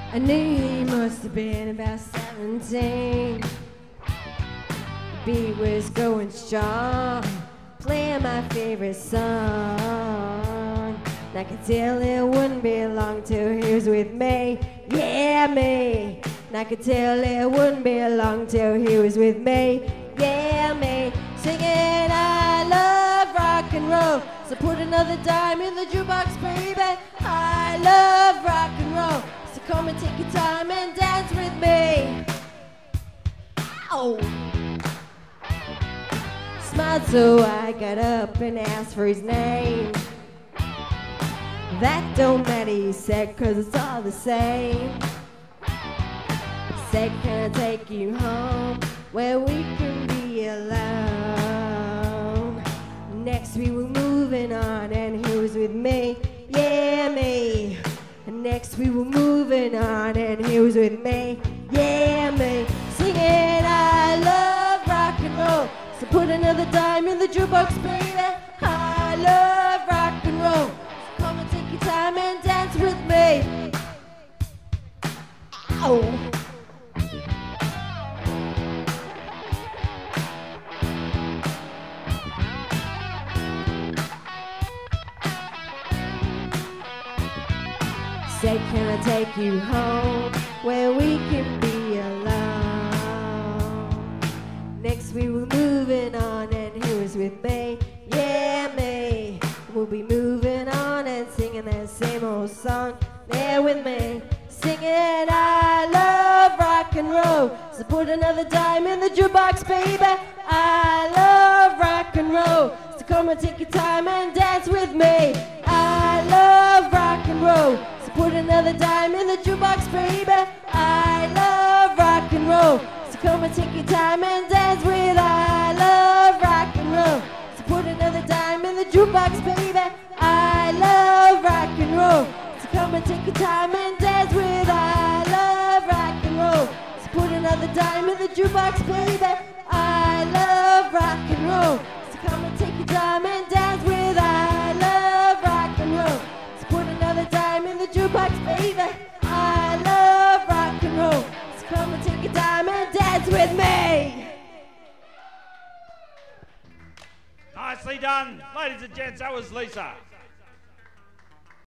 I knew he must have been about 17. The beat was going strong, playing my favorite song. And I could tell it wouldn't be long till he was with me, yeah, me. And I could tell it wouldn't be long till he was with me, yeah, me. Singing, I love rock and roll, so put another dime in the jukebox, baby. I love rock and roll, so come and take your time and dance with me. Ow! Smiled, so I got up and asked for his name. That don't matter, he said, 'cause it's all the same. He said, can I take you home where we can be alone? Next we were moving on and he was with me, yeah, me. And next we were moving on and he was with me, yeah, me. Singing, I love rock and roll, so put another dime in the jukebox, baby. I love rock and roll, so come and take your time and dance with me. Ow! Say, can I take you home where we can be alone? Next we were moving on and he was with me, yeah, me. We'll be moving on and singing that same old song there with me. Singing, I love rock and roll, so put another dime in the jukebox, baby. I love rock and roll, so come and take your time and dance with me. I love rock and roll, so put another dime in the jukebox, baby. I love rock and roll, so come and take your time and dance with. I love rock and roll, so put another dime in the jukebox, baby. I love rock and roll, so come and take your time and dance with. I love rock and roll, so put another dime in the jukebox, baby. I love rock and roll, so come and take your time and dance with. I love rock and roll, so put another dime in the jukebox, baby. I love rock and roll, so come and take your time and dance with me. Nicely done. Ladies and gents, that was Lisa.